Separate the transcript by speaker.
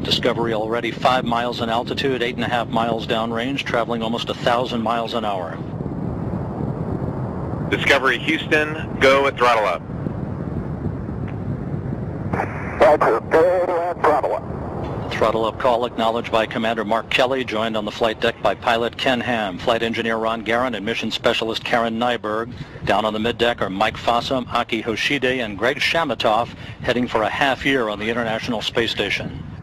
Speaker 1: Discovery already 5 miles in altitude, 8.5 miles downrange, traveling almost 1,000 miles an hour.
Speaker 2: Discovery Houston, go at throttle up.
Speaker 3: Roger, go at throttle up.
Speaker 1: Throttle up call acknowledged by Commander Mark Kelly, joined on the flight deck by pilot Ken Ham, flight engineer Ron Guerin, and mission specialist Karen Nyberg. Down on the middeck are Mike Fossum, Aki Hoshide, and Greg Shamatoff, heading for a half year on the International Space Station.